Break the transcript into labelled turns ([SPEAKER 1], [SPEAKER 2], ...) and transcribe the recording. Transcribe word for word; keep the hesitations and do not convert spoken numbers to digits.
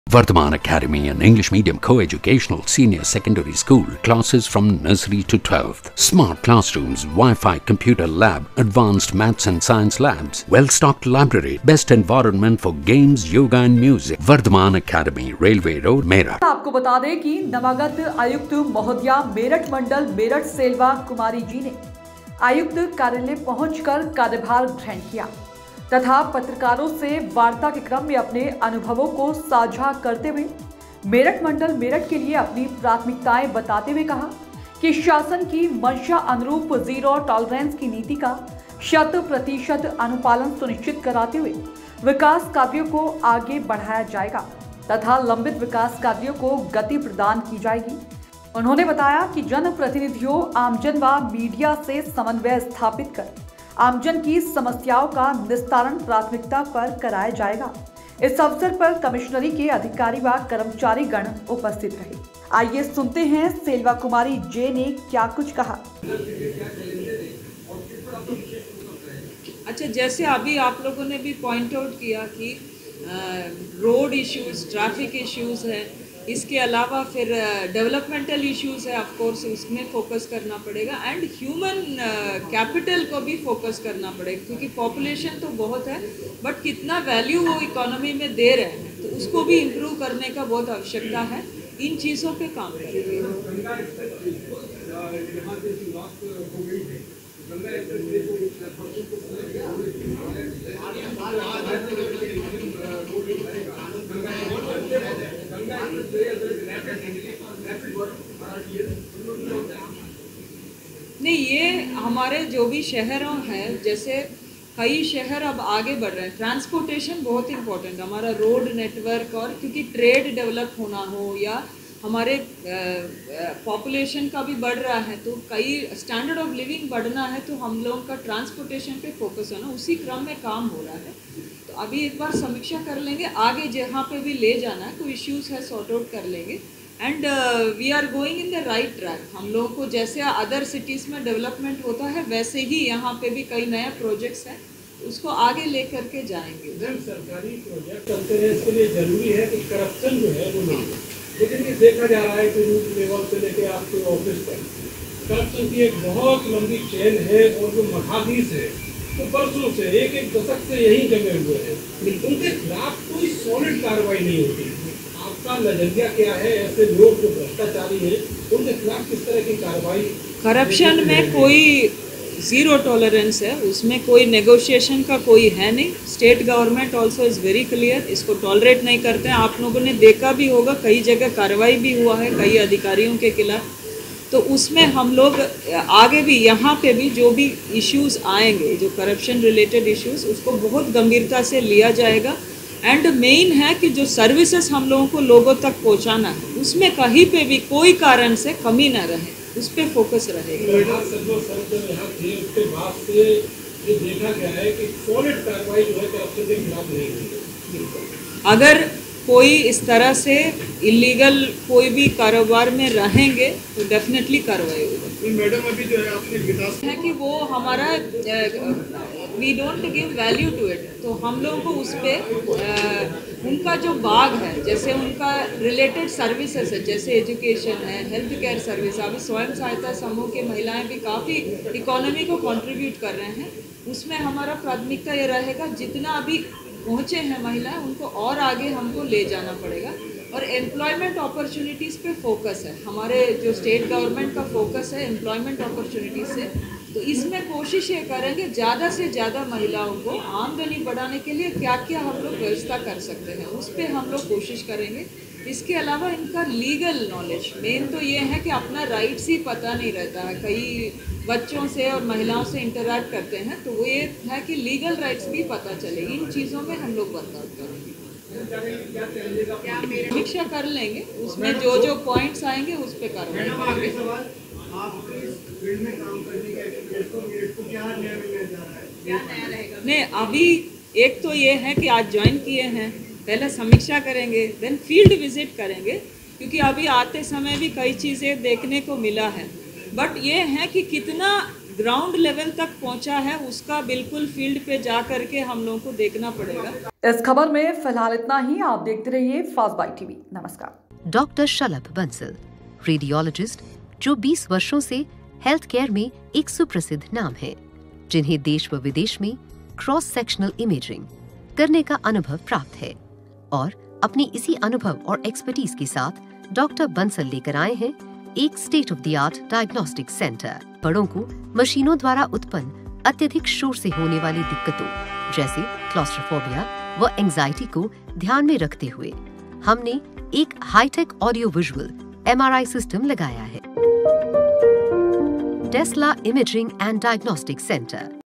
[SPEAKER 1] Vardhaman Academy, an English medium co-educational senior secondary school, classes from nursery to twelfth. Smart classrooms, Wi-Fi, computer lab, advanced maths and science labs, well-stocked library, best environment for games, yoga and music. Vardhaman Academy, Railway Road, Meerut.
[SPEAKER 2] आपको बता दें कि नवागत आयुक्त महोदया मेरठ मंडल मेरठ सेल्वा कुमारी जी ने आयुक्त कार्यालय पहुंचकर कार्यभार ग्रहण किया तथा पत्रकारों से वार्ता के क्रम में अपने अनुभवों को साझा करते हुए मेरठ मंडल मेरठ के लिए अपनी प्राथमिकताएं बताते हुए कहा कि शासन की मंशा अनुरूप जीरो टॉलरेंस की नीति का शत प्रतिशत अनुपालन सुनिश्चित कराते हुए विकास कार्यों को आगे बढ़ाया जाएगा तथा लंबित विकास कार्यों को गति प्रदान की जाएगी। उन्होंने बताया कि जनप्रतिनिधियों, आमजन व मीडिया से समन्वय स्थापित कर आमजन की समस्याओं का निस्तारण प्राथमिकता पर कराया जाएगा। इस अवसर पर कमिश्नरी के अधिकारी व कर्मचारी गण उपस्थित रहे। आइए सुनते हैं सेल्वा कुमारी जे ने क्या कुछ कहा।
[SPEAKER 3] अच्छा, जैसे अभी आप लोगों ने भी पॉइंट आउट किया कि रोड इश्यूज, ट्रैफिक इश्यूज है, इसके अलावा फिर डेवलपमेंटल इश्यूज है, ऑफ कोर्स उसमें फोकस करना पड़ेगा एंड ह्यूमन कैपिटल को भी फोकस करना पड़ेगा क्योंकि पॉपुलेशन तो बहुत है बट कितना वैल्यू वो इकोनॉमी में दे रहे हैं तो उसको भी इम्प्रूव करने का बहुत आवश्यकता है। इन चीज़ों पे काम करेंगे। नहीं, ये हमारे जो भी शहरों हैं, जैसे कई शहर अब आगे बढ़ रहे हैं, ट्रांसपोर्टेशन बहुत इम्पोर्टेंट है, हमारा रोड नेटवर्क, और क्योंकि ट्रेड डेवलप होना हो या हमारे पॉपुलेशन का भी बढ़ रहा है तो कई स्टैंडर्ड ऑफ लिविंग बढ़ना है तो हम लोगों का ट्रांसपोर्टेशन पे फोकस होना, उसी क्रम में काम हो रहा है। तो अभी एक बार समीक्षा कर लेंगे, आगे जहाँ पे भी ले जाना है कोई इश्यूज है सॉर्ट आउट कर लेंगे and we are going in the right track. हम लोगों को जैसे अदर सिटीज़ में डेवलपमेंट होता है वैसे ही यहाँ पे भी कई नए प्रोजेक्ट्स हैं, उसको आगे लेकर के जाएंगे।
[SPEAKER 4] सरकारी प्रोजेक्ट चलते हैं, इसके लिए जरूरी है कि करप्शन जो है वो ना हो, लेकिन ये देखा जा रहा है कि रूट लेवल से लेके आपके ऑफिस तक करप्शन की एक बहुत लंबी चेन है और जो मठाधीश है तो बरसों से, एक एक दशक से यही जमे हुए हैं, उनके खिलाफ कोई सॉलिड कार्रवाई नहीं होती। आपका नजरिया क्या है, ऐसे लोग जो भ्रष्टाचारी हैं उनके खिलाफ किस तरह की कार्रवाई?
[SPEAKER 3] करप्शन में कोई ज़ीरो टॉलरेंस है, उसमें कोई नेगोशिएशन का कोई है नहीं। State government also is very clear, इसको टॉलरेट नहीं करते हैं। आप लोगों ने देखा भी होगा कई जगह कार्रवाई भी हुआ है कई अधिकारियों के खिलाफ, तो उसमें हम लोग आगे भी यहाँ पे भी जो भी इश्यूज आएंगे, जो करप्शन रिलेटेड इश्यूज, उसको बहुत गंभीरता से लिया जाएगा। एंड मेन है कि जो सर्विसेज हम लोगों को लोगों तक पहुँचाना है उसमें कहीं पे भी कोई कारण से कमी ना रहे, उस पर फोकस रहेगा। अगर कोई इस तरह से इलीगल कोई भी कारोबार में रहेंगे तो डेफिनेटली कार्रवाई होगी।
[SPEAKER 4] मैडम, अभी जो है आपने विकास
[SPEAKER 3] है कि वो हमारा we don't give value to it, तो हम लोगों को उस पर उनका जो बाग है, जैसे उनका रिलेटेड सर्विसेज है, जैसे एजुकेशन है, हेल्थ केयर सर्विस, अभी स्वयं सहायता समूह के महिलाएं भी काफ़ी इकोनॉमी को कंट्रीब्यूट कर रहे हैं, उसमें हमारा प्राथमिकता ये रहेगा जितना अभी पहुँचे हैं महिलाएं उनको और आगे हमको ले जाना पड़ेगा। और एम्प्लॉयमेंट अपॉर्चुनिटीज़ पे फोकस है, हमारे जो स्टेट गवर्नमेंट का फोकस है एम्प्लॉयमेंट अपॉर्चुनिटीज़ से, तो इसमें कोशिश ये करेंगे ज़्यादा से ज़्यादा महिलाओं को आमदनी बढ़ाने के लिए क्या क्या हम लोग व्यवस्था कर सकते हैं, उस पर हम लोग कोशिश करेंगे। इसके अलावा इनका लीगल नॉलेज, मेन तो ये है कि अपना राइट्स ही पता नहीं रहता है, कई बच्चों से और महिलाओं से इंटरैक्ट करते हैं, तो वो ये है कि लीगल राइट्स भी पता चले। इन चीज़ों में हम लोग बदलाव करेंगे, समीक्षा कर लेंगे, उसमें जो जो पॉइंट्स आएंगे उस पर कार्रवाई करेंगे। नहीं, अभी एक तो ये है कि आज ज्वाइन किए हैं, पहले समीक्षा करेंगे, देन फील्ड विजिट करेंगे, क्योंकि अभी आते समय भी कई चीज़ें देखने को मिला है, बट ये है कि कितना ग्राउंड लेवल तक पहुंचा है उसका बिल्कुल फील्ड पे जा करके हम लोगों को देखना पड़ेगा।
[SPEAKER 2] इस खबर में फिलहाल इतना ही। आप देखते रहिए फास्ट बाइट टीवी। नमस्कार।
[SPEAKER 5] डॉक्टर शलभ बंसल, रेडियोलॉजिस्ट जो बीस वर्षों से हेल्थ केयर में एक सुप्रसिद्ध नाम है, जिन्हें देश व विदेश में क्रॉस सेक्शनल इमेजिंग करने का अनुभव प्राप्त है, और अपनी इसी अनुभव और एक्सपर्टीज के साथ डॉक्टर बंसल लेकर आए हैं एक state of the art diagnostic centre. बड़ों को मशीनों द्वारा उत्पन्न अत्यधिक शोर से होने वाली दिक्कतों जैसे क्लॉस्ट्रोफोबिया व एंजाइटी को ध्यान में रखते हुए हमने एक hitech audio visual MRI system लगाया है। Tesla imaging and diagnostic centre.